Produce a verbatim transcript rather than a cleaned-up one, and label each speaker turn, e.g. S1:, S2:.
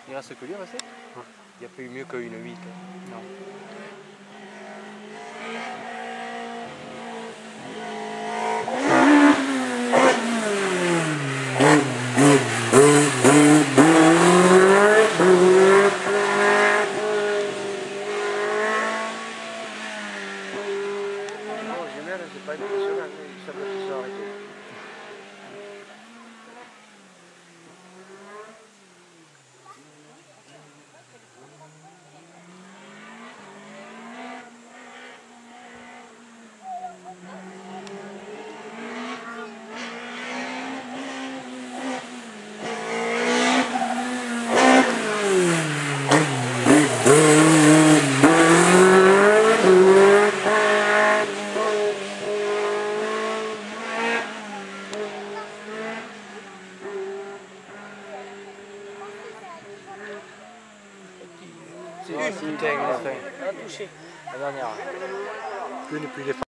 S1: Il reste que lui resté.
S2: Ouais.
S1: Il n'y a pas eu mieux qu'une huit.
S2: Non.
S3: C'est pas impressionnant, il semble qu'ils sont arrêtés.
S1: C'est une bouteille, enfin.
S3: Elle a touché.
S1: La dernière.
S2: Une et puis les